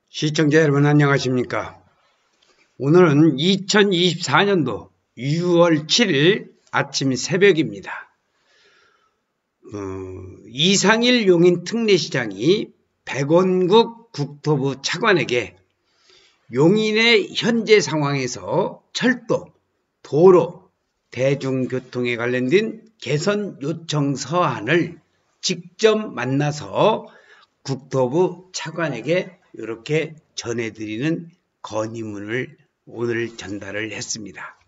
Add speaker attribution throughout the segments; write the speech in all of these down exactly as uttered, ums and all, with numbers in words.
Speaker 1: 시청자 여러분 안녕하십니까? 오늘은 이천이십사 년도 유월 칠일 아침 새벽입니다. 어, 이상일 용인 특례시장이 백원국 국토부 차관에게 용인의 현재 상황에서 철도, 도로, 대중교통에 관련된 개선 요청 서한을 직접 만나서 국토부 차관에게 이렇게 전해드리는 건의문을 오늘 전달을 했습니다.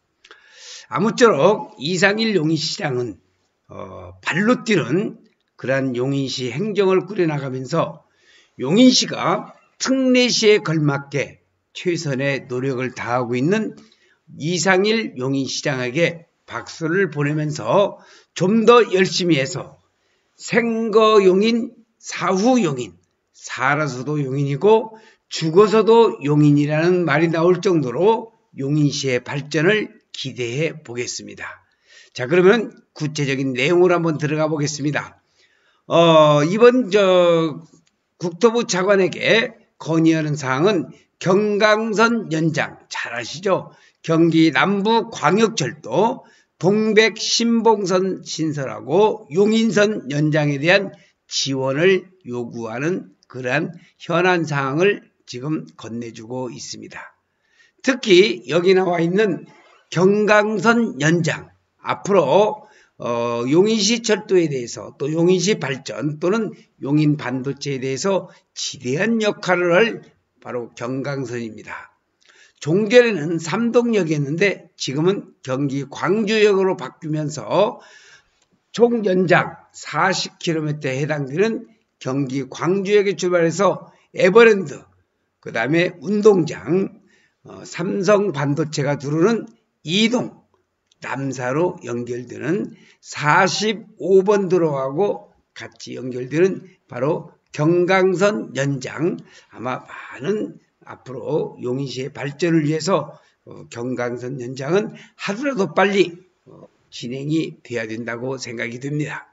Speaker 1: 아무쪼록 이상일 용인시장은 어, 발로 뛰는 그러한 용인시 행정을 꾸려나가면서 용인시가 특례시에 걸맞게 최선의 노력을 다하고 있는 이상일 용인시장에게 박수를 보내면서 좀 더 열심히 해서 생거 용인, 사후 용인, 살아서도 용인이고 죽어서도 용인이라는 말이 나올 정도로 용인시의 발전을 기대해 보겠습니다. 자, 그러면 구체적인 내용으로 한번 들어가 보겠습니다. 어, 이번 저 국토부 차관에게 건의하는 사항은 경강선 연장, 잘 아시죠? 경기 남부 광역철도 동백 신봉선 신설하고 용인선 연장에 대한 지원을 요구하는 그러한 현안 사항을 지금 건네주고 있습니다. 특히 여기 나와 있는 경강선 연장, 앞으로 어, 용인시 철도에 대해서 또 용인시 발전 또는 용인 반도체에 대해서 지대한 역할을 할 바로 경강선입니다. 종전에는 삼동역이었는데 지금은 경기 광주역으로 바뀌면서 총 연장 사십 킬로미터에 해당되는 경기 광주역에 출발해서 에버랜드, 그 다음에 운동장, 어, 삼성 반도체가 들어오는 이동, 남사로 연결되는 사십오 번 들어가고 같이 연결되는 바로 경강선 연장, 아마 많은 앞으로 용인시의 발전을 위해서 어, 경강선 연장은 하루라도 빨리 어, 진행이 돼야 된다고 생각이 듭니다.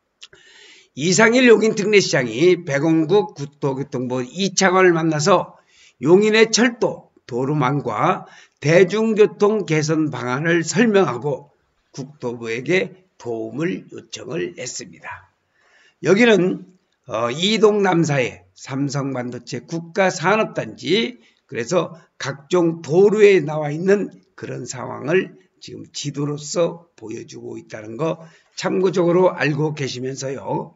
Speaker 1: 이상일 용인 특례시장이 백원국 국토교통부 이 차관을 만나서 용인의 철도, 도로망과 대중교통 개선 방안을 설명하고 국토부에게 도움을 요청을 했습니다. 여기는 어, 이동 남사의 삼성반도체 국가산업단지, 그래서 각종 도로에 나와 있는 그런 상황을 지금 지도로서 보여주고 있다는 거 참고적으로 알고 계시면서요.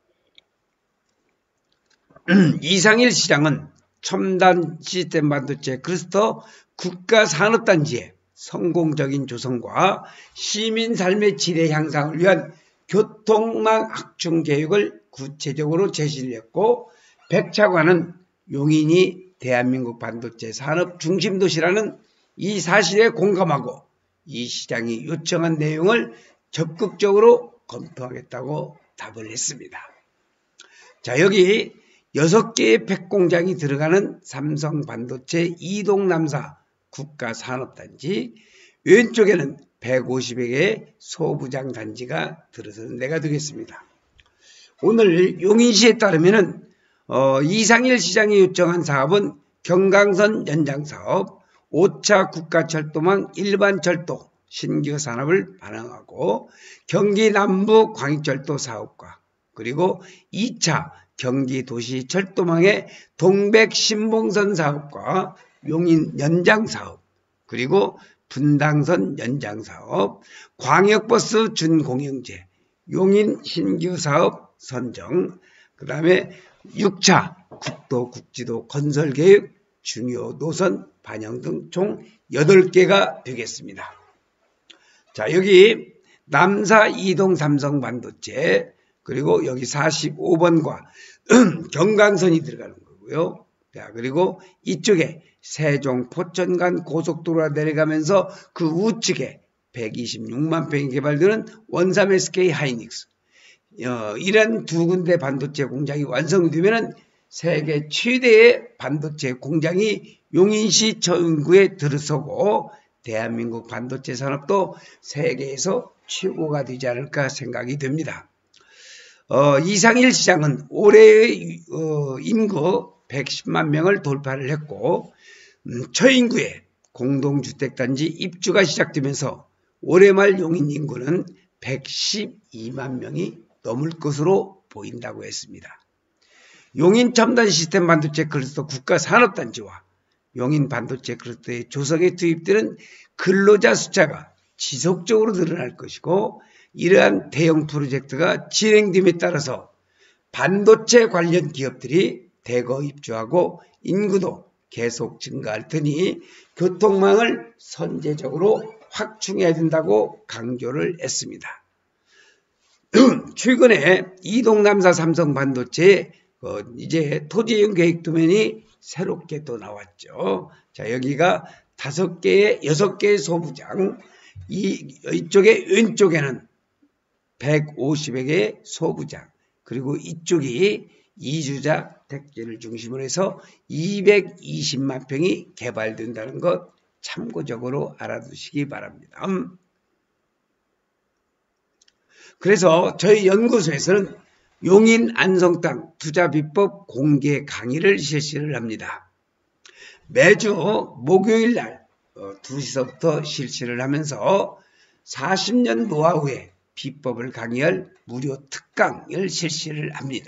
Speaker 1: 이상일 시장은 첨단 시스템 반도체 클러스터 국가산업단지의 성공적인 조성과 시민 삶의 질의 향상을 위한 교통망 확충 계획을 구체적으로 제시를 했고, 백 차관은 용인이 대한민국 반도체 산업 중심 도시라는 이 사실에 공감하고 이 시장이 요청한 내용을 적극적으로 검토하겠다고 답을 했습니다. 자, 여기 여섯 개의 팩공장이 들어가는 삼성 반도체 이동 남사 국가산업단지, 왼쪽에는 백오십여 개의 소부장 단지가 들어서는 데가 되겠습니다. 오늘 용인시에 따르면 어, 이상일 시장이 요청한 사업은 경강선 연장사업, 오 차 국가철도망 일반철도 신규 산업을 반영하고 경기 남부 광역철도 사업과 그리고 이 차 경기도시 철도망의 동백 신봉선 사업과 용인 연장 사업, 그리고 분당선 연장 사업, 광역버스 준공영제, 용인 신규 사업 선정, 그 다음에 육 차 국도 국지도 건설 계획 중요 노선 반영 등 총 여덟 개가 되겠습니다. 자, 여기 남사 이동 삼성 반도체, 그리고 여기 사십오 번과 경강선이 들어가는 거고요. 자, 그리고 이쪽에 세종 포천간 고속도로가 내려가면서 그 우측에 백이십육만 평이 개발되는 원삼 에스케이 하이닉스, 어, 이런 두 군데 반도체 공장이 완성이 되면 세계 최대의 반도체 공장이 용인시 저인구에 들어서고 대한민국 반도체 산업도 세계에서 최고가 되지 않을까 생각이 됩니다. 어, 이상일 시장은 올해의 어, 인구 백십만 명을 돌파를 했고 음, 초인구에 공동주택단지 입주가 시작되면서 올해 말 용인 인구는 백십이만 명이 넘을 것으로 보인다고 했습니다. 용인 첨단 시스템 반도체 클러스터 국가산업단지와 용인 반도체 클러스터의 조성에 투입되는 근로자 숫자가 지속적으로 늘어날 것이고 이러한 대형 프로젝트가 진행됨에 따라서 반도체 관련 기업들이 대거 입주하고 인구도 계속 증가할 테니 교통망을 선제적으로 확충해야 된다고 강조를 했습니다. 최근에 이동남사 삼성반도체에 어, 이제 토지이용 계획 도면이 새롭게 또 나왔죠. 자, 여기가 다섯 개의, 여섯 개의 소부장, 이, 이쪽에 왼쪽에는 백오십여 개의 소부장, 그리고 이쪽이 이주자 택지를 중심으로 해서 이백이십만 평이 개발된다는 것 참고적으로 알아두시기 바랍니다. 그래서 저희 연구소에서는 용인 안성 땅 투자비법 공개 강의를 실시를 합니다. 매주 목요일 날 두 시서부터 실시를 하면서 사십 년 노하우의 비법을 강의할 무료 특강을 실시를 합니다.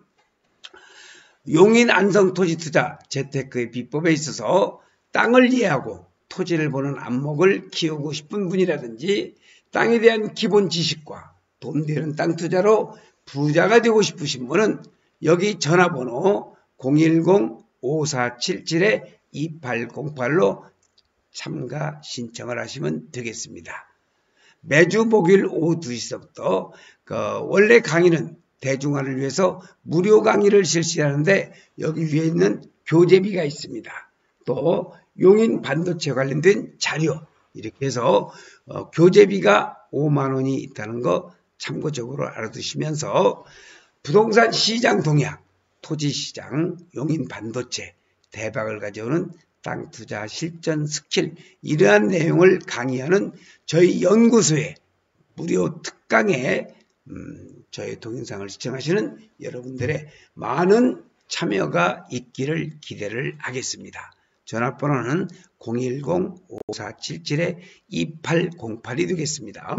Speaker 1: 용인 안성 토지 투자 재테크의 비법에 있어서 땅을 이해하고 토지를 보는 안목을 키우고 싶은 분이라든지 땅에 대한 기본 지식과 돈 되는 땅 투자로 부자가 되고 싶으신 분은 여기 전화번호 공일공 오사칠칠 이팔공팔로 참가 신청을 하시면 되겠습니다. 매주 목요일 오후 두 시서부터 그 원래 강의는 대중화를 위해서 무료 강의를 실시하는데 여기 위에 있는 교재비가 있습니다. 또 용인 반도체 관련된 자료 이렇게 해서 어, 교재비가 오만 원이 있다는 거 참고적으로 알아두시면서 부동산 시장 동향, 토지 시장, 용인 반도체, 대박을 가져오는 땅 투자 실전 스킬 이러한 내용을 강의하는 저희 연구소의 무료 특강에 음, 저희 동영상을 시청하시는 여러분들의 많은 참여가 있기를 기대를 하겠습니다. 전화번호는 공일공 오사칠칠 이팔공팔이 되겠습니다.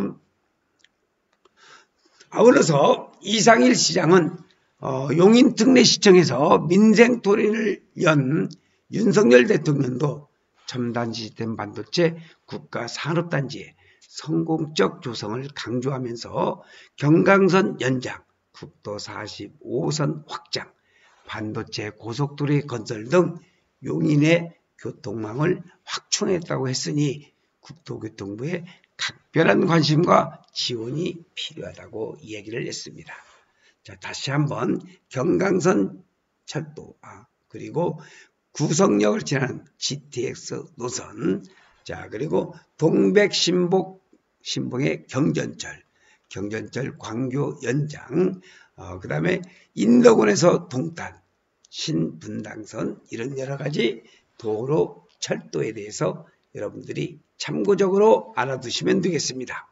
Speaker 1: 아울러서 이상일 시장은 어, 용인 특례시청에서 민생토론을 연 윤석열 대통령도 첨단 시스템 반도체 국가산업단지의 성공적 조성을 강조하면서 경강선 연장, 국도 사십오 선 확장, 반도체 고속도로의 건설 등 용인의 교통망을 확충했다고 했으니 국토교통부의 각별한 관심과 지원이 필요하다고 이야기를 했습니다. 자, 다시 한번 경강선 철도, 아, 그리고 구성역을 지나는 지티엑스 노선, 자, 그리고 동백 신복, 신봉의 경전철, 경전철 광교 연장, 어, 그 다음에 인덕원에서 동탄, 신분당선, 이런 여러 가지 도로, 철도에 대해서 여러분들이 참고적으로 알아두시면 되겠습니다.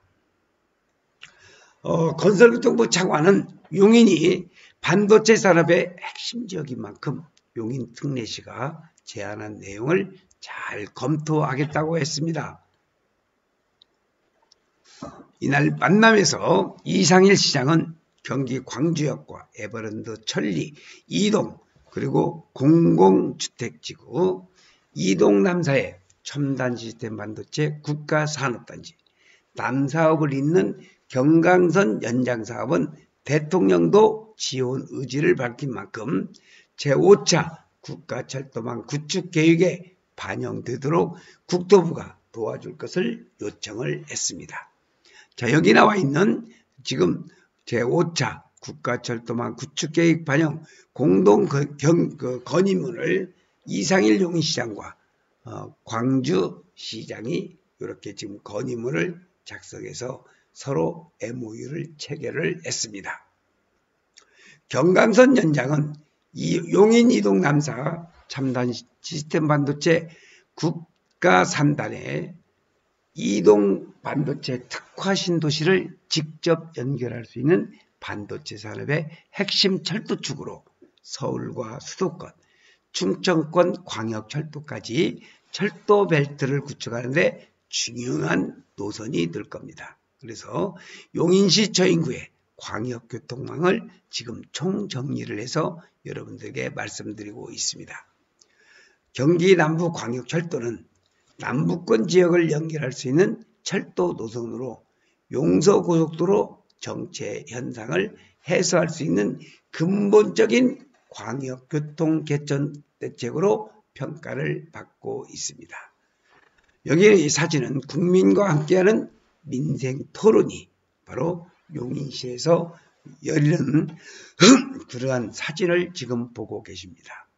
Speaker 1: 어, 건설교통부 차관은 용인이 반도체 산업의 핵심 지역인 만큼 용인 특례시가 제안한 내용을 잘 검토하겠다고 했습니다. 이날 만남에서 이상일 시장은 경기 광주역과 에버랜드 천리, 이동, 그리고 공공주택지구, 이동 남사의 첨단 시스템 반도체 국가산업단지, 남사업을 잇는 경강선 연장사업은 대통령도 지원 의지를 밝힌 만큼 제오 차 국가철도망 구축 계획에 반영되도록 국토부가 도와줄 것을 요청을 했습니다. 자, 여기 나와 있는 지금 제오 차 국가철도망 구축 계획 반영 공동 경, 그 건의문을 이상일 용인시장과 어, 광주시장이 이렇게 지금 건의문을 작성해서 서로 엠오유를 체결을 했습니다. 경강선 연장은 이 용인 이동 남사 첨단 시스템 반도체 국가산단에 이동 반도체 특화 신도시를 직접 연결할 수 있는 반도체 산업의 핵심 철도축으로 서울과 수도권, 충청권 광역철도까지 철도 벨트를 구축하는데 중요한 노선이 될 겁니다. 그래서 용인시 저인구의 광역교통망을 지금 총정리를 해서 여러분들에게 말씀드리고 있습니다. 경기 남부 광역철도는 남부권 지역을 연결할 수 있는 철도 노선으로 용서고속도로 정체 현상을 해소할 수 있는 근본적인 광역교통 개선 대책으로 평가를 받고 있습니다. 여기 이 사진은 국민과 함께하는 민생 토론이 바로 용인시에서 열리는 그러한 사진을 지금 보고 계십니다.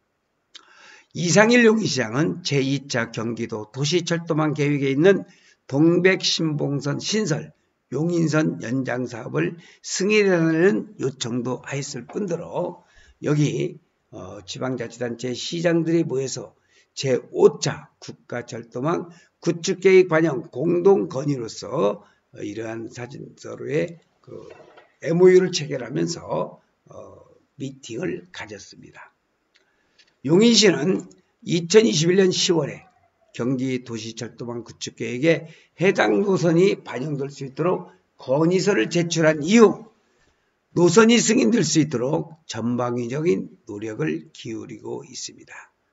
Speaker 1: 이상일 용인시장은 제이 차 경기도 도시철도망 계획에 있는 동백신봉선 신설 용인선 연장 사업을 승인하는 요청도 하였을 뿐더러 여기 어, 지방자치단체 시장들이 모여서 제오 차 국가철도망 구축계획 반영 공동 건의로서 어, 이러한 사진서로의 그 엠오유를 체결하면서 어, 미팅을 가졌습니다. 용인시는 이천이십일 년 시월에 경기도시철도망 구축계획에 해당 노선이 반영될 수 있도록 건의서를 제출한 이후 노선이 승인될 수 있도록 전방위적인 노력을 기울이고 있습니다.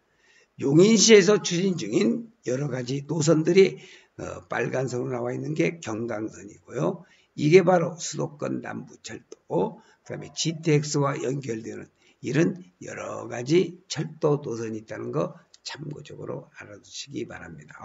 Speaker 1: 용인시에서 추진 중인 여러 가지 노선들이 어, 빨간색으로 나와 있는 게 경강선이고요. 이게 바로 수도권 남부철도, 그 다음에 지티엑스와 연결되는 이런 여러 가지 철도 노선이 있다는 거 참고적으로 알아두시기 바랍니다.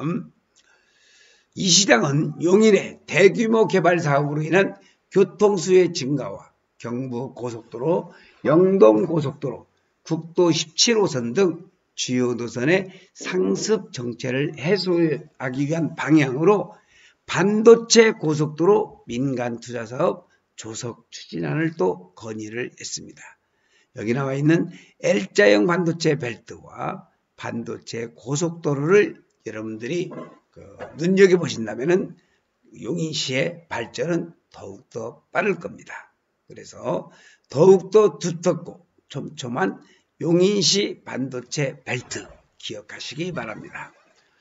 Speaker 1: 이 시장은 용인의 대규모 개발 사업으로 인한 교통수요 증가와 경부고속도로, 영동고속도로, 국도 십칠 호선 등 주요 노선의 상습 정체를 해소하기 위한 방향으로 반도체 고속도로 민간 투자 사업 조석 추진안을 또 건의를 했습니다. 여기 나와 있는 L자형 반도체 벨트와 반도체 고속도로를 여러분들이 그 눈여겨보신다면 용인시의 발전은 더욱더 빠를 겁니다. 그래서 더욱더 두텁고 촘촘한 용인시 반도체 벨트 기억하시기 바랍니다.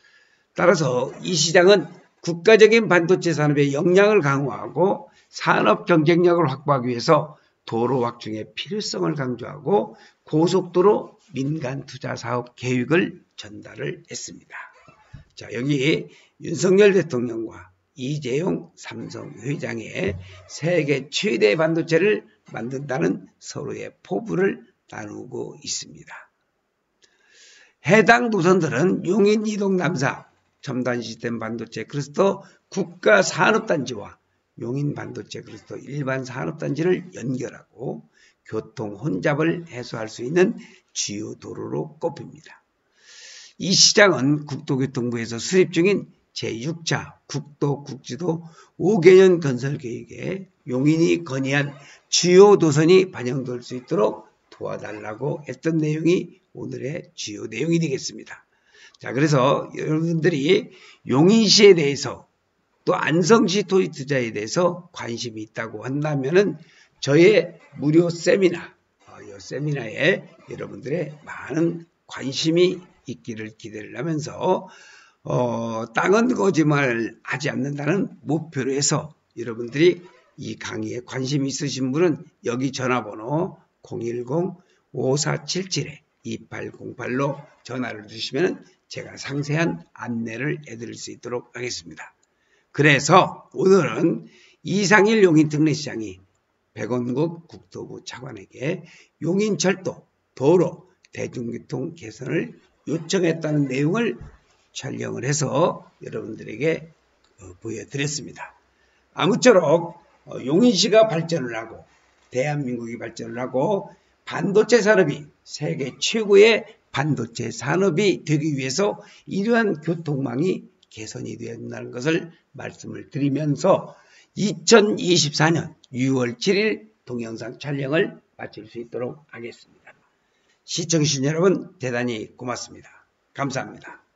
Speaker 1: 따라서 이 시장은 국가적인 반도체 산업의 역량을 강화하고 산업 경쟁력을 확보하기 위해서 도로 확충의 필요성을 강조하고 고속도로 민간 투자 사업 계획을 전달을 했습니다. 자, 여기 윤석열 대통령과 이재용 삼성 회장의 세계 최대 반도체를 만든다는 서로의 포부를 나누고 있습니다. 해당 노선들은 용인 이동 남사 첨단 시스템 반도체 클러스터 국가산업단지와 용인 반도체 클러스터 일반 산업단지를 연결하고 교통 혼잡을 해소할 수 있는 주요 도로로 꼽힙니다. 이 시장은 국토교통부에서 수립 중인 제육 차 국도국지도 오 개년 건설 계획에 용인이 건의한 주요 노선이 반영될 수 있도록 도와달라고 했던 내용이 오늘의 주요 내용이 되겠습니다. 자, 그래서 여러분들이 용인시에 대해서 또 안성시 토지 투자에 대해서 관심이 있다고 한다면은 저의 무료 세미나, 어, 이 세미나에 여러분들의 많은 관심이 있기를 기대를 하면서 어, 땅은 거짓말 하지 않는다는 목표로 해서 여러분들이 이 강의에 관심 있으신 분은 여기 전화번호 공일공 오사칠칠 이팔공팔로 전화를 주시면 제가 상세한 안내를 해드릴 수 있도록 하겠습니다. 그래서 오늘은 이상일 용인 특례시장이 백원국 국토부 차관에게 용인철도, 도로, 대중교통 개선을 요청했다는 내용을 촬영을 해서 여러분들에게 보여드렸습니다. 아무쪼록 용인시가 발전을 하고 대한민국이 발전을 하고 반도체 산업이 세계 최고의 반도체 산업이 되기 위해서 이러한 교통망이 개선이 되어야 한다는 것을 말씀을 드리면서 이천이십사 년 유월 칠일 동영상 촬영을 마칠 수 있도록 하겠습니다. 시청해주신 여러분 대단히 고맙습니다. 감사합니다.